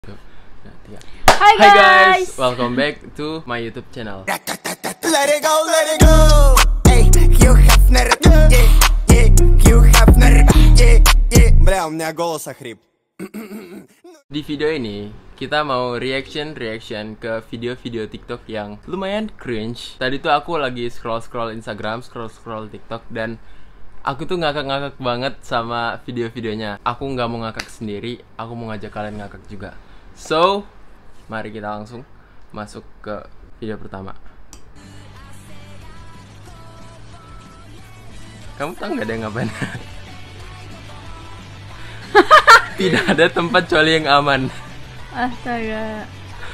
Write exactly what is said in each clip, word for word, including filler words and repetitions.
Hai guys. Hi guys, welcome back to my YouTube channel. Let it go, let it go. Эй, Хью Хафнер, yeah, yeah, Хью Хафнер, yeah, yeah. Бля, у меня голос охрип. Di video ini kita mau reaction reaction ke video-video TikTok yang lumayan cringe. Tadi tuh aku lagi scroll-scroll Instagram, scroll-scroll TikTok, dan aku tuh ngakak-ngakak banget sama video-videonya. Aku nggak mau ngakak sendiri, aku mau ngajak kalian ngakak juga. So, mari kita langsung masuk ke video pertama. Kamu tahu nggak ada yang ngapain? Tidak ada tempat coli yang aman. Astaga.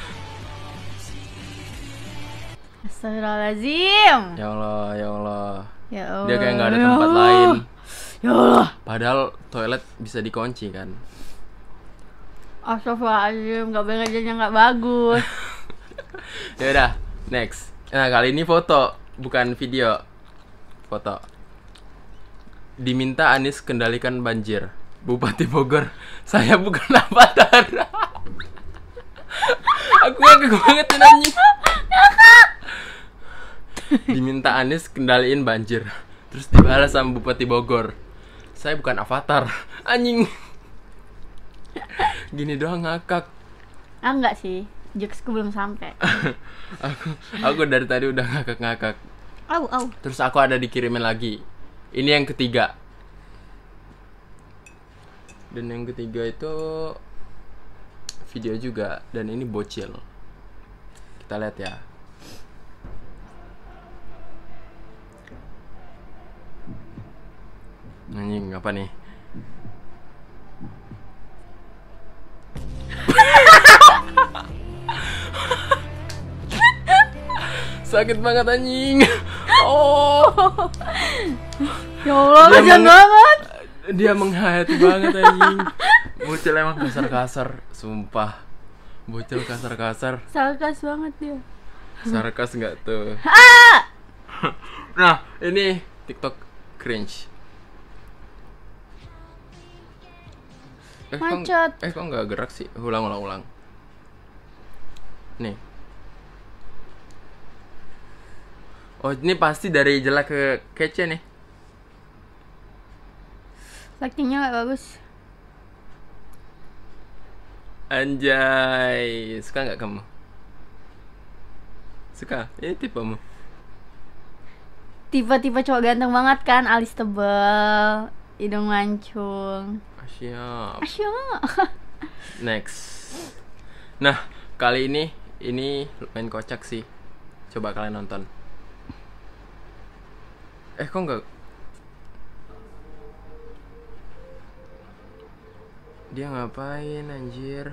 Astagfirullahaladzim. Ya Allah, ya Allah. Ya Allah. Dia kayak nggak ada Ya tempat Allah. lain. Ya Allah. Padahal toilet bisa dikunci kan. Astagfirullahaladzim, gak boleh ngajarnya gak bagus. Ya udah, next. Nah, kali ini foto, bukan video. Foto. Diminta Anies kendalikan banjir. Bupati Bogor, saya bukan avatar. Aku ngakak banget anjing. Diminta Anies kendaliin banjir. Terus dibalas sama Bupati Bogor, saya bukan avatar. Anjing. Gini doang ngakak. Ah enggak sih, jokesku belum sampai. aku aku dari tadi udah ngakak-ngakak. Au au. Terus aku ada dikirimin lagi. Ini yang ketiga. Dan yang ketiga itu video juga, dan ini bocil. Kita lihat ya. Anjing, apa nih? Sakit banget anjing. Oh. Ya Allah, Dia kasihan meng- banget. Dia menghayati banget anjing. Bocil emang kasar-kasar, sumpah. Bocil kasar-kasar. Sarkas banget dia. Sarkas nggak tuh? Ah! Nah, ini TikTok cringe. Eh, kok- Macet. eh kok nggak gerak sih? Ulang, ulang, ulang. Nih. Oh, ini pasti dari jelek ke kece nih. Lightingnya gak bagus. Anjay, suka nggak kamu? Suka? Ini tipemu. Tipe-tipe cowok ganteng banget kan, alis tebal, hidung mancung. Siap. Asya. Next. Nah, kali ini ini main kocak sih. Coba kalian nonton. Eh, kok nggak? Dia ngapain anjir?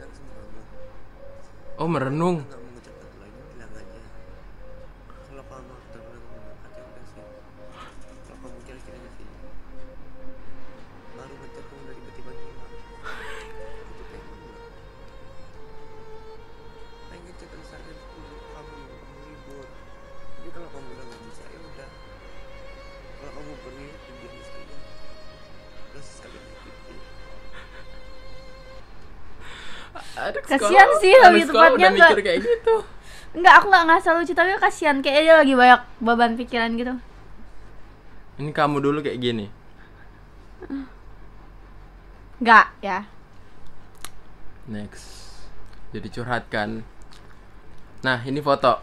Oh, merenung. Nggak mengucapkan lagi, bilang aja kalau kamu benar-benar mengangkat ya udah sih. Kalau kamu kira-kira sih baru ngechat kamu dari tiba-tiba hilang. Itu kayak mana? Pengen ngechat misalnya dulu kamu kamu libur. Jadi kalau kamu udah nggak bisa ya udah. Kalau kamu pergi diam saja. Terus sekali lagi. Aduh, Kasian sekolah- sih, anak lebih sekolah tepatnya udah mikir nggak- kayak gitu. Enggak, aku gak ngerasa lucu, tapi kasihan. Kayaknya dia lagi banyak beban pikiran gitu. Ini kamu dulu kayak gini. Enggak, ya. Next. Jadi curhat kan. Nah, ini foto.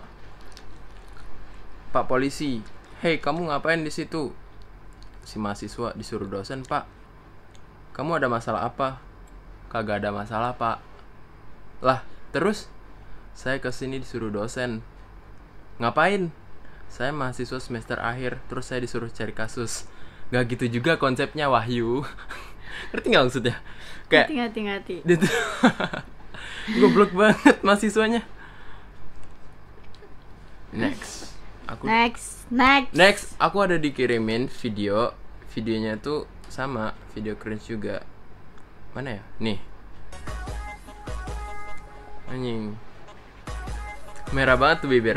Pak polisi, "Hei, kamu ngapain di situ?" Si mahasiswa disuruh dosen, "Pak, kamu ada masalah apa?" "Kagak ada masalah, Pak." "Lah, terus?" "Saya kesini disuruh dosen." "Ngapain?" "Saya mahasiswa semester akhir, terus saya disuruh cari kasus." Gak gitu juga konsepnya, Wahyu. Ngerti gak maksudnya? Kayak Hati-hati. dia tuh goblok banget mahasiswanya. Next. Aku Next, next. Next, aku ada dikirimin video. Videonya tuh sama, video cringe juga. Mana ya? Nih. Anjing. Merah banget tuh bibir.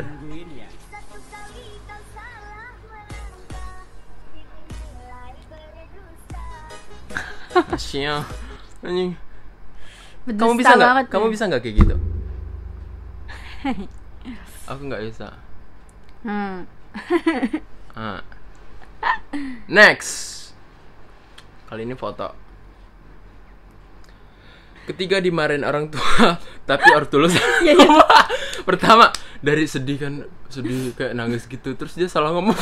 Asyik. Anjing. Berdusta Kamu bisa nggak? banget Kamu ya. bisa nggak kayak gitu? Aku nggak bisa. Hmm. Ah. Next. Kali ini foto. Ketika dimarahin orang tua, tapi orang tulus. Iya, iya. Pertama dari sedih kan, sedih kayak nangis gitu, terus dia salah ngomong.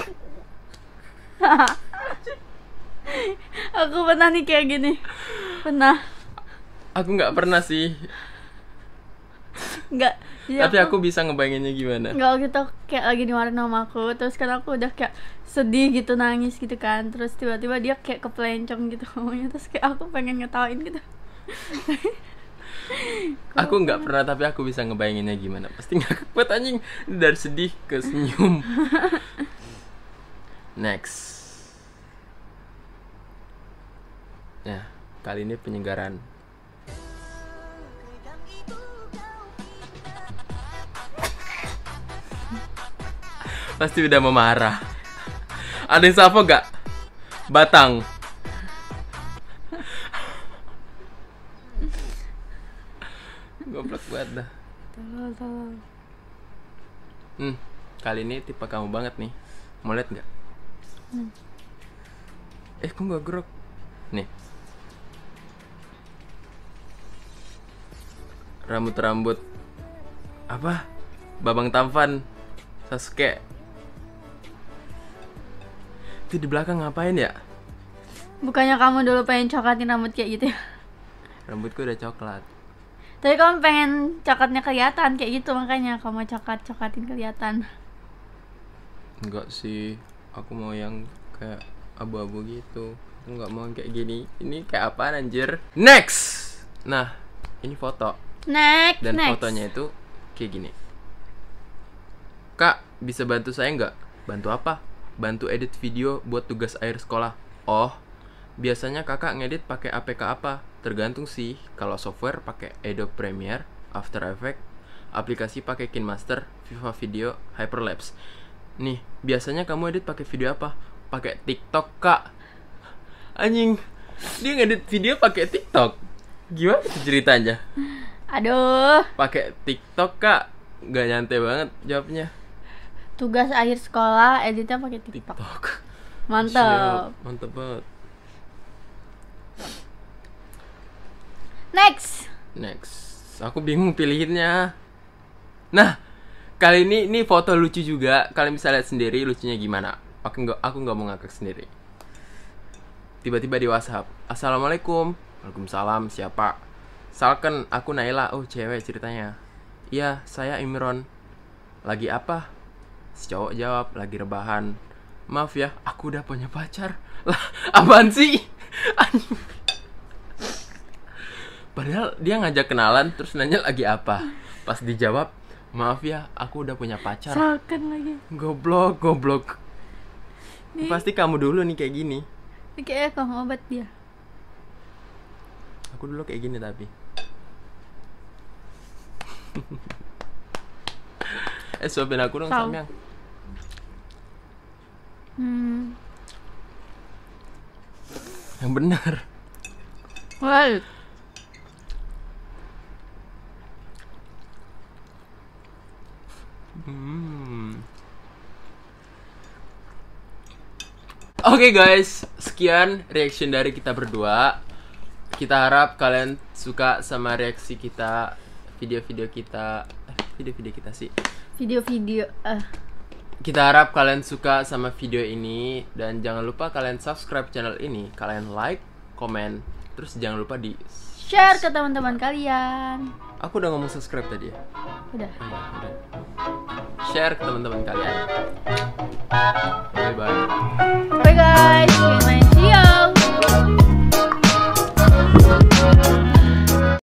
Aku pernah nih kayak gini. Pernah. Aku nggak pernah sih, Enggak. Jadi tapi aku bisa ngebayanginnya gimana. Enggak, gitu kayak lagi dimarahin sama aku. Terus kan aku udah kayak sedih gitu, nangis gitu kan. Terus tiba-tiba dia kayak kepelencong gitu ngomongnya. Terus kayak aku pengen ngetawain gitu. Aku nggak pernah, tapi aku bisa ngebayanginnya gimana. Pasti nggak kuat anjing, dari sedih ke senyum. Next. Nah, kali ini penyegaran. Pasti udah memarah. Ada yang sapa gak? Batang. Goblok banget dah. Tolong, tolong. Hmm, kali ini tipe kamu banget nih. Mau lihat nggak? Hmm. Eh, kok nggak gerak? Nih. Rambut-rambut apa? Babang Tampan, Sasuke. Itu di belakang ngapain ya? Bukannya kamu dulu pengen coklatin rambut kayak gitu ya? Rambutku udah coklat. Tapi kamu pengen coklatnya kelihatan kayak gitu, makanya kamu coklat-coklatin kelihatan. Enggak sih, aku mau yang kayak abu-abu gitu. Aku nggak mau yang kayak gini. Ini kayak apaan anjir? Next. Nah, ini foto. Next, Dan next. fotonya itu kayak gini. Kak, bisa bantu saya nggak? Bantu apa? Bantu edit video buat tugas akhir sekolah. Oh, biasanya kakak ngedit pakai A P K apa? Tergantung sih. Kalau software pakai Adobe Premiere, After Effects, aplikasi pakai KineMaster, Viva Video, Hyperlapse. Nih, biasanya kamu edit pakai video apa? Pakai TikTok, Kak. Anjing, dia ngedit video pakai TikTok. Gimana tuh ceritanya? Aduh, Pakai TikTok, Kak. Gak nyantai banget jawabnya. tugas akhir sekolah editnya pakai TikTok. TikTok. Mantap. Siap, mantap banget. Next. Next. Aku bingung pilihinnya. Nah, kali ini ini foto lucu juga. Kalian bisa lihat sendiri lucunya gimana. Aku nggak aku nggak mau ngakak sendiri. Tiba-tiba di WhatsApp. Assalamualaikum. Waalaikumsalam. Siapa? Salken, aku Naila. Oh, cewek ceritanya. Iya, saya Imron. Lagi apa? Si cowok jawab, lagi rebahan. Maaf ya, aku udah punya pacar. Lah, apaan sih? Anjing. Padahal dia ngajak kenalan terus nanya lagi apa. Pas dijawab, maaf ya, aku udah punya pacar. Salken lagi. Goblok, goblok. Nih. Pasti kamu dulu nih kayak gini. Ini kayaknya kok obat dia. Aku dulu kayak gini tapi. Eh, suapin aku dong, Tahu. Samyang. Hmm. Yang benar. Well, Hmm. Oke guys, sekian reaction dari kita berdua. Kita harap kalian suka sama reaksi kita, video-video kita, eh, video-video kita sih. video-video eh Kita harap kalian suka sama video ini dan jangan lupa kalian subscribe channel ini, kalian like, komen, terus jangan lupa di share ke teman-teman kalian. Aku udah ngomong subscribe tadi ya. Udah. Oh, iya, udah. Share ke teman-teman kalian. Bye bye.